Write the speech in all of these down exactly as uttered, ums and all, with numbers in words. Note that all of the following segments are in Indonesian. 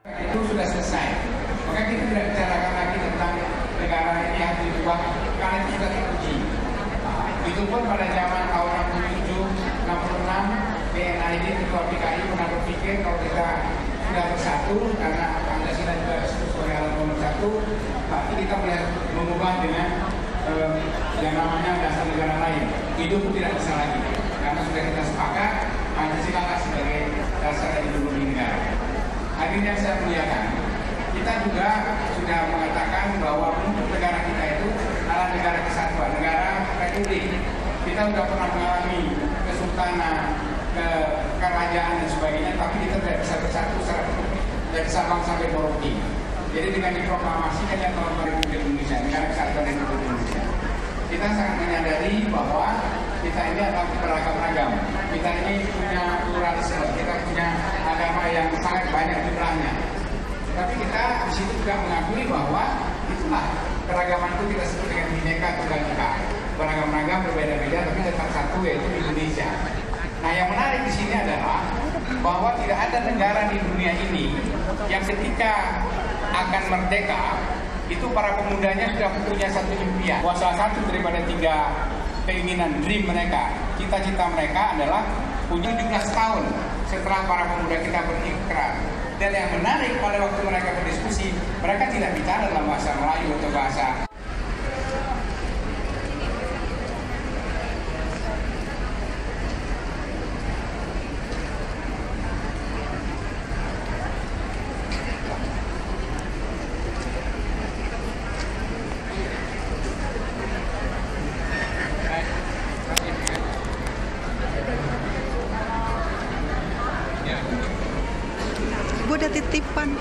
Itu sudah selesai. Maka kita tidak bicarakan lagi tentang negara ini harus diubah karena itu sudah teruji. Itu pun pada zaman tahun enam puluh tujuh, enam puluh enam, B N I D Ketua P K I pernah berpikir kalau kita sudah bersatu karena Pancasila juga disebut sebagai alat nomor satu, pasti kita boleh mengubah dengan eh, yang namanya dasar negara lain. Itu pun tidak bisa lagi karena sudah kita sepakat Pancasila sebagai dasar ideologi negara. Hadirin yang saya muliakan, kita juga sudah mengatakan bahwa untuk negara kita itu adalah negara kesatuan, negara republik. Kita sudah pernah mengalami kesultanan, ke kerajaan dan sebagainya, tapi kita tidak bisa bersatu secara penuh dari Sabang sampai Merauke. Jadi dengan diproklamasikan yang tahun Republik Indonesia, negara kesatuan Republik Indonesia, kita sangat menyadari bahwa kita ini adalah beragam-ragam. Kita ini punya pluralisme, kita punya agama yang sangat banyak jumlahnya. Tapi kita di situ juga mengakui bahwa itulah keragaman itu kita sebut dengan Bhinneka Tunggal Ika. Beragam-ragam, berbeda-beda, tapi tetap satu, yaitu Indonesia. Nah, yang menarik di sini adalah bahwa tidak ada negara di dunia ini yang ketika akan merdeka itu para pemudanya sudah punya satu impian. Bahwa salah satu daripada tiga keinginan dream mereka, cita-cita mereka adalah punya tujuh belas tahun setelah para pemuda kita berikrar. Dan yang menarik pada waktu mereka berdiskusi, mereka tidak bicara dalam bahasa Melayu atau bahasa Gue ada titipan.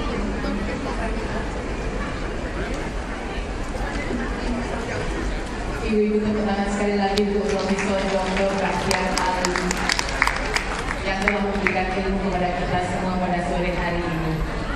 Ibu-ibu tepuk tangan sekali lagi untuk Profesor Doktor Rakyat Ali yang telah memberikan ilmu kepada kita semua pada sore hari ini.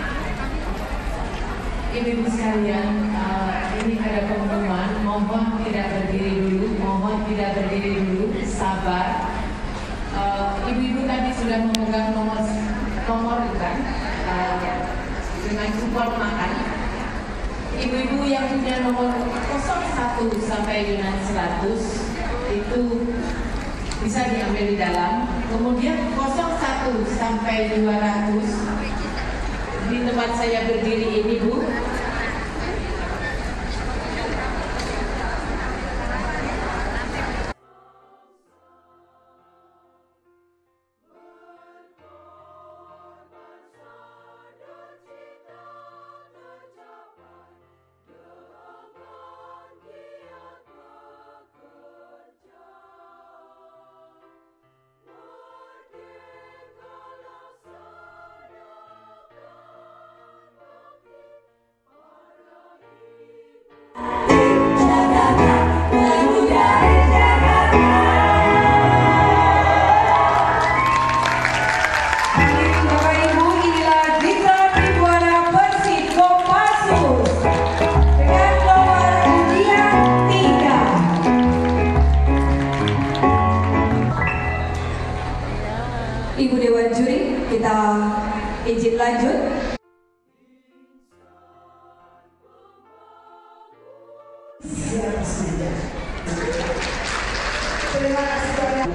Ibu-ibu sekalian, uh, ini ada pengumuman, mohon tidak berdiri dulu, mohon tidak berdiri dulu, sabar. Ibu-ibu uh, tadi sudah memegang nomor nomor kan? Uh, dengan kupon makan. Ibu-ibu yang punya nomor nol satu sampai dengan seratus itu bisa diambil di dalam. Kemudian nol satu sampai dua ratus di tempat saya berdiri ini, Bu. Ibu Dewan Juri, kita izin lanjut. Terima kasih banyak.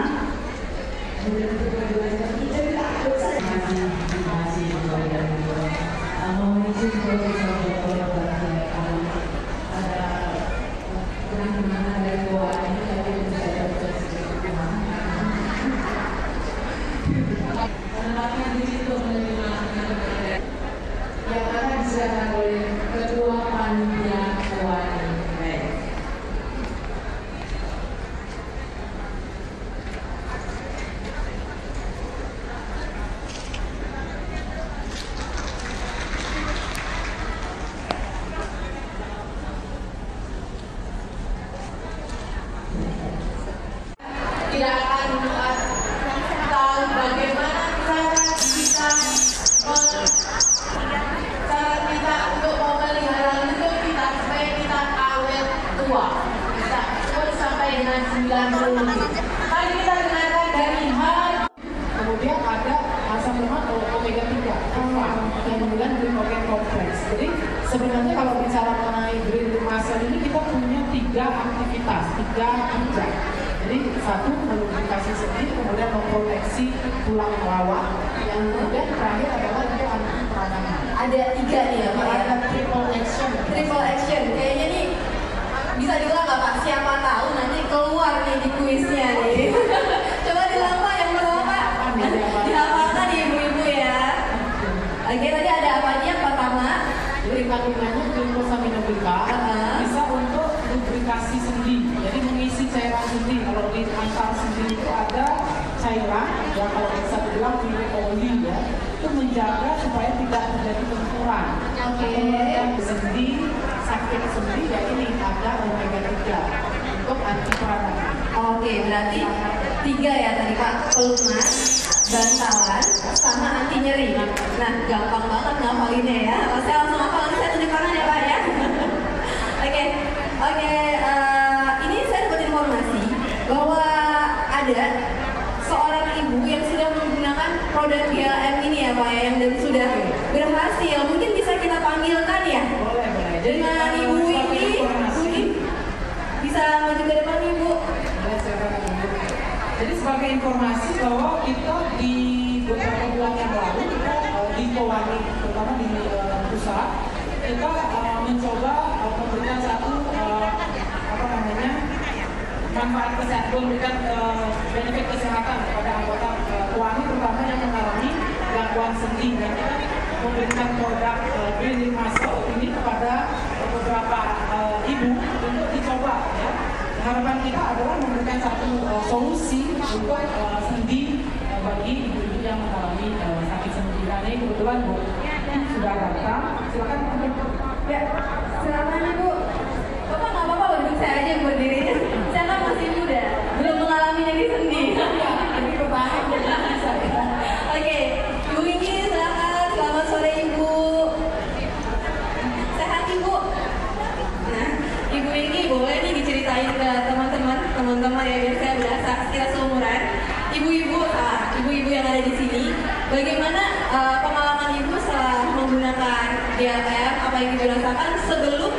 Yang akan diserahkan oleh Ketua Panitia Keuangan. Tidak akan tahu bagaimana cara kita cara kita untuk memelihara lutut kita supaya kita awet tua, bisa umur sampai dengan sembilan puluh. Mari kita dengarkan dari hal. Kemudian ada asam lemak omega tiga, apa yang panggilan glikogen kompleks. Jadi sebenarnya kalau bicara mengenai green muscle ini kita punya tiga aktivitas, tiga kerja. Jadi satu melubrikasi sendi, kemudian memproteksi tulang rawan, yang kemudian terakhir adalah untuk anti peradangan. Ada tiga nih ya Pak ya? Ada triple action. Triple action, kayaknya nih bisa diulang nggak Pak? Siapa tahu nanti keluar nih di kuisnya nih. Coba diulang Pak, yang pertama Pak. Dihafalkan nih ibu-ibu ya. Oke, tadi ada apa aja? Yang pertama, Jadi kandungannya glukosaminoglika Uh-huh. bisa untuk lubrikasi sendi, jadi mengisi cairan sendi. Kalau di antar sendi itu ada cairan, ya kalau bisa dibilang oli ya, itu menjaga supaya tidak terjadi benturan. Oke. Kemudian sendi, sakit sendi, ya ini ada omega tiga untuk anti peradangan. oke berarti tiga ya tadi Pak. Pelumas, bantalan, sama anti nyeri. Nah, gampang banget ngapalinnya ya. Saya langsung hafal, nanti saya tunjuk tangan ya Pak ya. Oke, oke. eh, ini saya dapat informasi bahwa ada seorang ibu yang sudah menggunakan produk G L M ini ya Pak ya, yang dan sudah berhasil. Mungkin bisa kita panggilkan ya Boleh, boleh. Jadi dengan kalau ibu sebagai ini. informasi, Mungkin bisa maju ke depan ibu. boleh saya berikan dulu. Jadi sebagai informasi bahwa kita di beberapa bulan yang lalu kita eh, di Kowani, terutama di eh, pusat, kita eh, mencoba eh, memberikan satu eh, apa namanya manfaat kesehatan, memberikan eh, benefit kesehatan kepada anggota eh, Kowani, terutama yang mengalami gangguan sendi, dan kita memberikan produk eh, Building Muscle ini kepada beberapa eh, ibu untuk dicoba ya. Harapan kita adalah memberikan satu uh, solusi untuk uh, sendi uh, bagi ibu-ibu yang mengalami uh, sakit sendi. Nah, ini kebetulan Bu sudah datang. Silakan Bu. Ya, silakan Ibu. Bapak nggak apa-apa loh, duduk saya aja yang berdiri. Saya kan masih muda, belum mengalami nyeri sendi. Ini pertanyaan yang bisa ya. Oke, Ibu Wingki silakan. Selamat sore Ibu. Sehat Ibu. Nah, Ibu Wingki boleh nih diceritain ke teman-teman, teman-teman ya biar saya berasa sekira seumuran. Ibu-ibu, ah, ibu-ibu yang ada di sini, bagaimana uh, pengalaman Ibu setelah menggunakan G L M? Apa yang Ibu rasakan sebelum